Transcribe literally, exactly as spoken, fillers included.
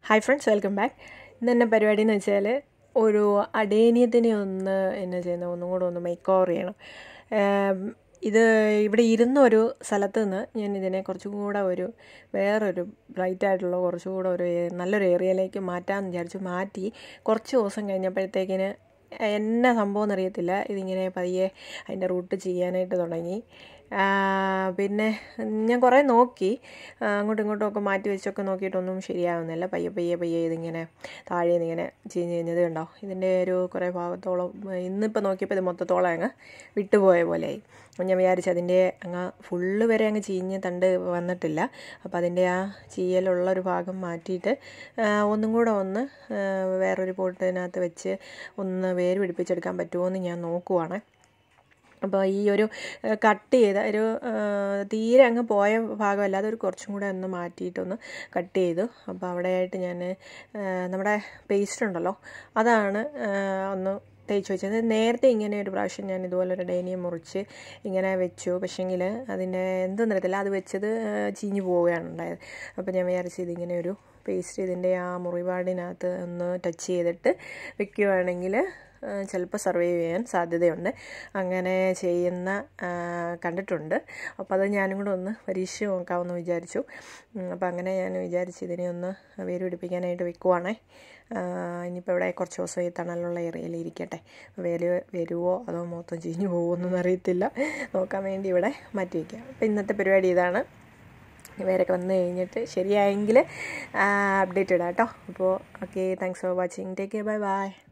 Hi friends, welcome back. ഇന്ന് തന്നെ പരിപാടി എന്ന് വെച്ചാൽ ഒരു അഡേനിയത്തിനെ ഒന്ന് എന്നാ ചെയ്യുന്നത് ഒന്നും കൂടെ ഒന്ന് മേക്ക് ഓവർ ചെയ്യണം. ഇത് ഇവിടെ ഇരുന്ന ഒരു സ്ഥലത്ത് നിന്ന് ഞാൻ ഇതിനെ കുറച്ചും കൂടെ ഒരു വേറൊരു ബ്രൈറ്റായിട്ടുള്ള കുറച്ചും കൂടെ ഒരു നല്ലൊരു ഏരിയയിലേക്ക് മാറ്റാമെന്ന് വിചാരിച്ചു. മാറ്റി കുറച്ച് ദിവസം കഴിഞ്ഞപ്പോഴത്തേക്കിന് എന്നാ സംഭവം എന്നറിയത്തില്ല, ഇതിങ്ങനെ പയ്യെ അതിൻ്റെ റൂട്ട് ചെയ്യാനായിട്ട് തുടങ്ങി. പിന്നെ ഞാൻ കുറേ നോക്കി, അങ്ങോട്ടും ഇങ്ങോട്ടും ഒക്കെ മാറ്റി വെച്ചൊക്കെ നോക്കിയിട്ടൊന്നും ശരിയാവുന്നില്ല. പയ്യെ പയ്യെ പയ്യെ ഇതിങ്ങനെ താഴെ നിന്ന് ഇങ്ങനെ ചീഞ്ഞ് കഴിഞ്ഞത് കണ്ടോ. ഇതിൻ്റെ ഒരു കുറേ ഭാഗത്തോളം ഇന്നിപ്പോൾ നോക്കിയപ്പോൾ ഇത് മൊത്തത്തോളം അങ്ങ് വിട്ടുപോയ പോലെയായി. ഞാൻ വിചാരിച്ചു അതിൻ്റെ അങ്ങ് ഫുള്ള് വരെ അങ്ങ് ചീഞ്ഞ് തണ്ട് വന്നിട്ടില്ല. അപ്പോൾ അതിൻ്റെ ആ ചീയലുള്ളൊരു ഭാഗം മാറ്റിയിട്ട് ഒന്നും കൂടെ ഒന്ന് വേറൊരു പോട്ടിനകത്ത് വെച്ച് ഒന്ന് വേര് പിടിപ്പിച്ചെടുക്കാൻ പറ്റുമോ എന്ന് ഞാൻ നോക്കുവാണ്. അപ്പോൾ ഈ ഒരു കട്ട് ചെയ്ത ഒരു തീരെ അങ്ങ് പോയ ഭാഗമല്ലാതെ ഒരു കുറച്ചും കൂടെ ഒന്ന് മാറ്റിയിട്ടൊന്ന് കട്ട് ചെയ്തു. അപ്പോൾ അവിടെയായിട്ട് ഞാൻ നമ്മുടെ പേസ്റ്റ് ഉണ്ടല്ലോ അതാണ് ഒന്ന് തേച്ച് വെച്ചത്. നേരത്തെ ഇങ്ങനെ ഒരു പ്രാവശ്യം ഞാൻ ഇതുപോലൊരു ഡേനിയം മുറിച്ച് ഇങ്ങനെ വെച്ചു, പക്ഷേങ്കിൽ അതിൻ്റെ എന്തെന്ന് അറിയത്തില്ല, അത് വെച്ചത് ചീഞ്ഞു പോവുകയാണ് ഉണ്ടായത്. അപ്പോൾ ഞാൻ വിചാരിച്ചു ഇതിങ്ങനെ ഒരു പേസ്റ്റ് ഇതിൻ്റെ ആ മുറിപാടിനകത്ത് ഒന്ന് ടച്ച് ചെയ്തിട്ട് വെക്കുകയാണെങ്കിൽ ചിലപ്പോൾ സർവൈവ് ചെയ്യാൻ സാധ്യതയുണ്ട്. അങ്ങനെ ചെയ്യുന്ന കണ്ടിട്ടുണ്ട്. അപ്പോൾ അത് ഞാനും കൂടെ ഒന്ന് പരീക്ഷിച്ച് നോക്കാമെന്ന് വിചാരിച്ചു. അപ്പോൾ അങ്ങനെ ഞാൻ വിചാരിച്ച് ഇതിനെ ഒന്ന് വേര് പിടിപ്പിക്കാനായിട്ട് വെക്കുവാണേ. ഇനിയിപ്പോൾ ഇവിടെ കുറച്ച് ദിവസം ഈ തണലുള്ള ഏരിയയിൽ ഇരിക്കട്ടെ. വേര് വരുമോ അതോ മൊത്തം ചീഞ്ഞു പോകുമോ എന്നൊന്നും അറിയത്തില്ല. നോക്കാൻ വേണ്ടി ഇവിടെ മാറ്റി വയ്ക്കാം. അപ്പോൾ ഇന്നത്തെ പരിപാടി ഇതാണ്. വേരൊക്കെ വന്നു കഴിഞ്ഞിട്ട് ശരിയായെങ്കിൽ അപ്ഡേറ്റ് ഇടാം കേട്ടോ. അപ്പോൾ okay, thanks for watching. Take care, bye by.